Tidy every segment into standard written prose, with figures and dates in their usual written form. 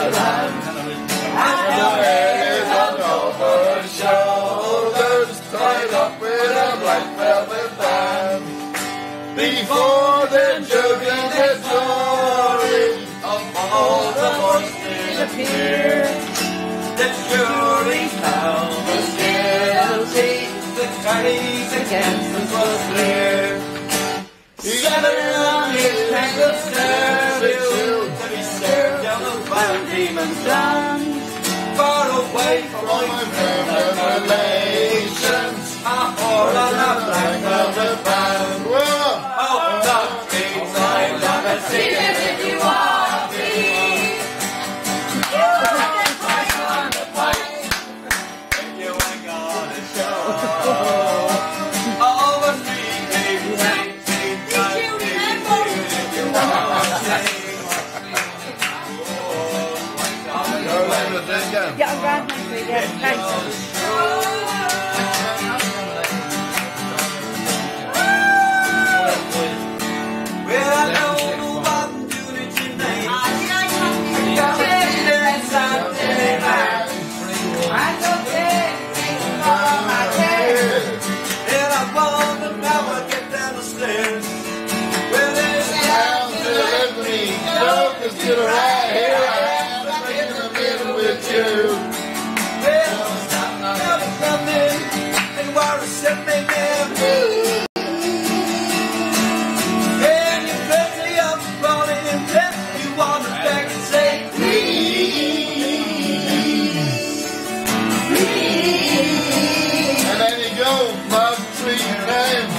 the land. And your hair is on over shoulders, tied up with a black velvet band. Before the juggling the jury of all the horses appear, the jury found us guilty, the case against us was clear. 7 on his tangled servitude to be served down the Van Diemen's Land, far away from my friends and relations, a whore on a black velvet band. Oh, not things I'd love to see it if you want me. Price on the pipe, if you ain't got a show. Over 3 days, yeah, I'm glad next week, yeah, thanks. Well, I don't know what I'm doing tonight. I don't care for my hair. And I wonder how I get down the stairs. Well, there's down to let me go, 'cause you're right here. I am in the middle with you. Well, now come in and worry, set me down. And you're plenty of falling in death. You want to beg and say, please. And then you go, mug 3 times.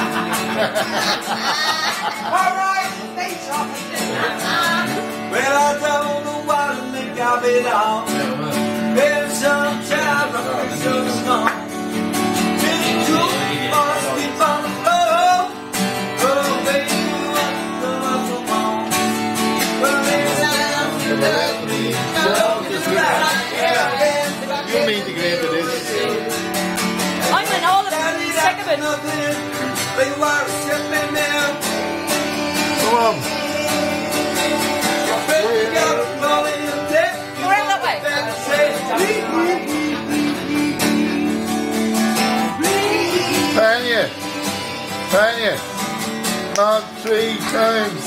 All right, thanks, well, I don't know what to make of it all. Maybe sometimes I feel so small. Really cool, must be on the floor. Oh, baby, what's the muscle on? Well, maybe now you let me know just right. You mean to get into this? I'm in all of it, sick of it. They were shipping them. Come on. Around that way. Tanya, not 3 times.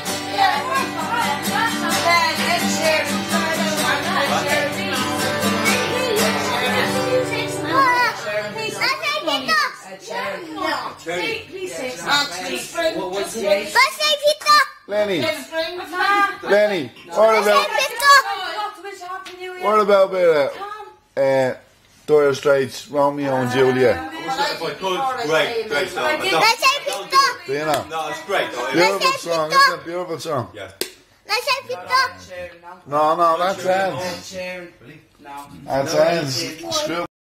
Lenny, what about Dire Straits, Romeo and Juliet? If I could, great song. Do you know? No, it's great. Beautiful song, isn't it? Beautiful song. Yeah. No, that's Anne's. That's Anne's. Screw